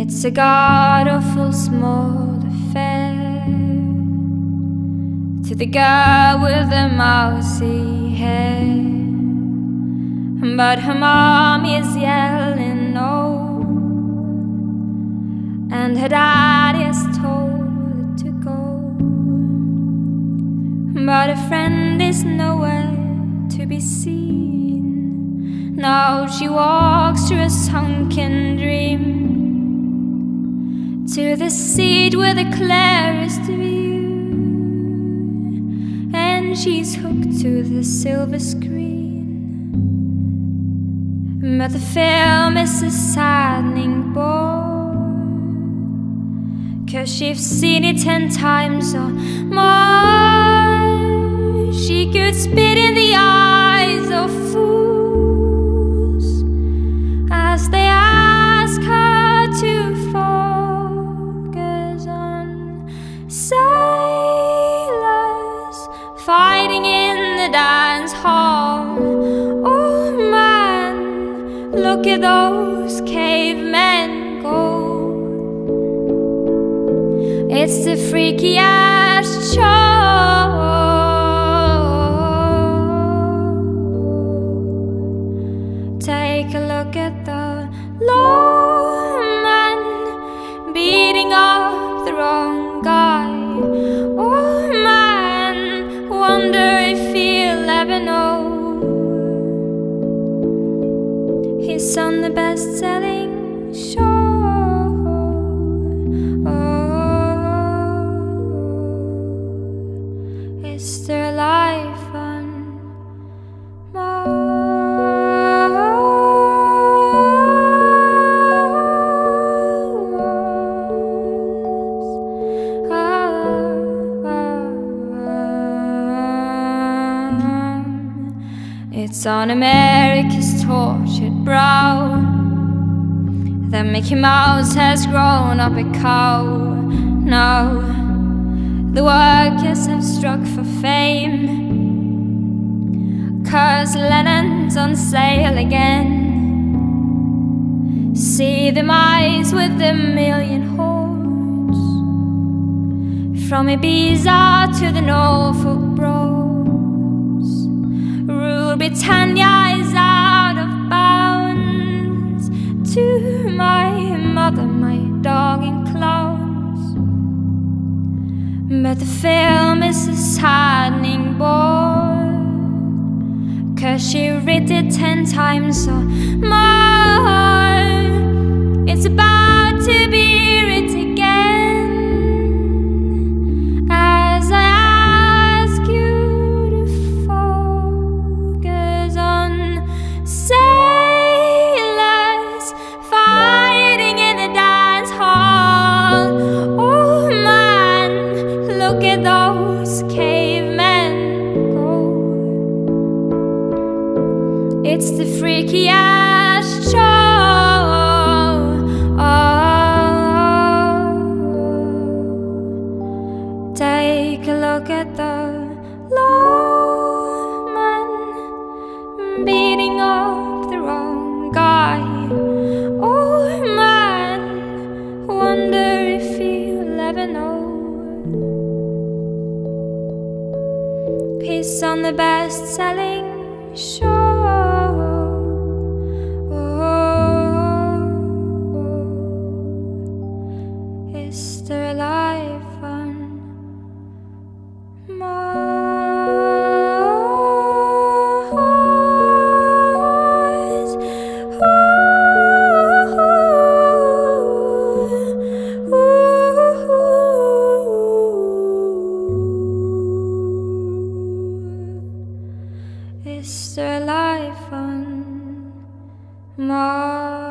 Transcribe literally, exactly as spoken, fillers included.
It's a god-awful small affair to the girl with the mousy hair, but her mom is yelling no, and her dad is told her to go, but her friend is nowhere to be seen. Now she walks through a sunken dream to the seat with the clearest view, and she's hooked to the silver screen. But the film is a saddening bore, 'cause she's seen it ten times or more. She could spit in the eyes of fools as they ask her to focus on sailors fighting in the dance hall. Oh man, look at those cavemen go. It's the freakiest show. Take a look at the lawman beating up the wrong guy. Oh man, wonder if he'll ever know he's on the best-selling show. Oh, is there life on Mars? It's on America's tortured brow that Mickey Mouse has grown up a cow. Now the workers have struck for fame, 'cause Lennon's on sale again. See the mice with the million hordes, from Ibiza to the Norfolk Broads. Rule Britannia is out of bounds. To my mother, my dog and clowns. But the film is a saddening bore, 'cause she read it ten times or more. It's about to be writ again, as I ask you to focus on sailors fighting in the dance hall. Oh man, look at those cavemen go. It's the freakiest show. Oh, take a look at the lawman beating up the wrong guy. Oh man, wonder if he'll ever know he's on the best-selling show. Oh, is there life on Mars? Ooh, ooh. Is there life on Mars?